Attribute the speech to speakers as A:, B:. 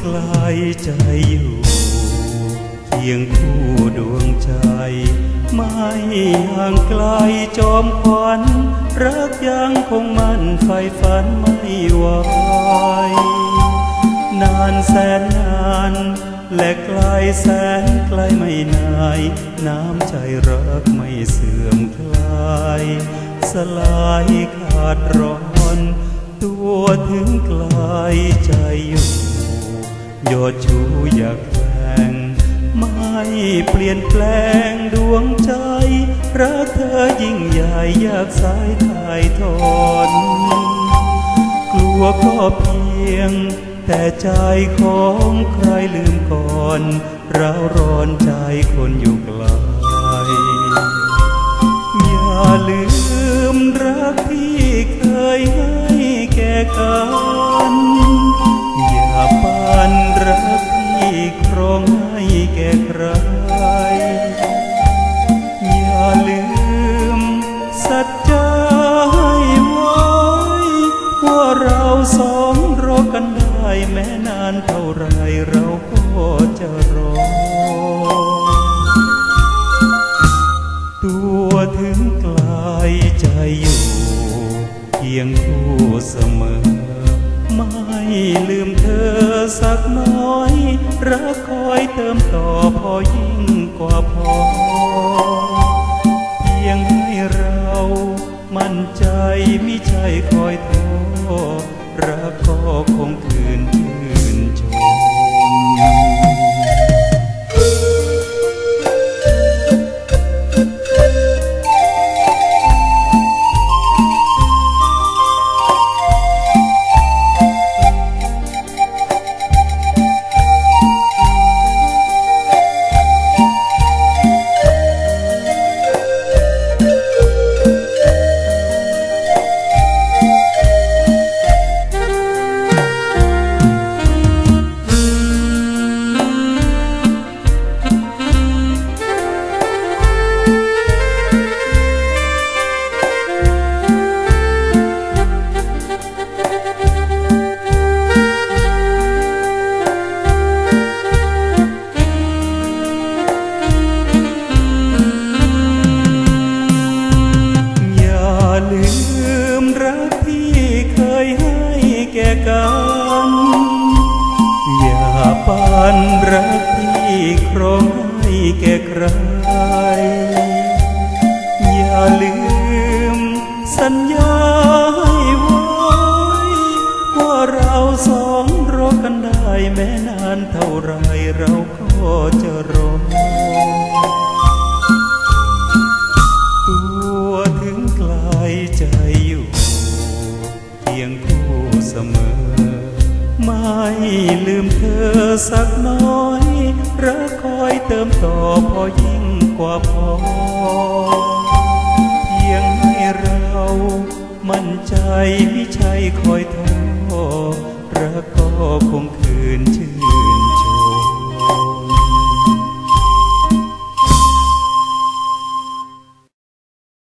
A: ลใจอยู่เคียงคู่ดวงใจไม่ห่างไกลจอมขวัญรักยังคงมั่นไฟฝันไม่ไหวนานแสนนานและไกลแสนไกลไม่นายน้ำใจรักไม่เสื่อมคลายสลายขาดร้อนตัวถึงไกลใจอยู่ยอดชูอยากแฝงไม่เปลี่ยนแปลงดวงใจรักเธอยิ่งใหญ่อยากสายถ่ายทอนกลัวก็เพียงแต่ใจของใครลืมก่อนเราร้อนใจคนอยู่ไกลอย่าลืมรักที่เคยให้แก่กันอย่าปันรักที่ครองให้แก่ใครอย่าลืมสัจจะให้ไว้ว่าเราสองรอกันได้แม้นานเท่าไรเราก็จะรอตัวถึงไกลใจอยู่เคียงคู่เสมอไม่ลืมเธอสักน้อยรักคอยเติมต่อพอยิ่งกว่าพอเพียงให้เรามั่นใจมิใช่คอยท้อรักก็คงคืนชื่นชมอย่าปันรักที่ครองให้แก่ใครอย่าลืมสัญญาให้ไว้ว่าเราสองรอกันได้แม้นานเท่าไรเราก็จะรอตัวถึงไกลใจอยู่เคียงคู่เสมอไม่ลืมเธอสักน้อยรักคอยเติมต่อพอยิ่งกว่าพอเพียงให้เรามั่นใจไม่ใช่คอยท้อ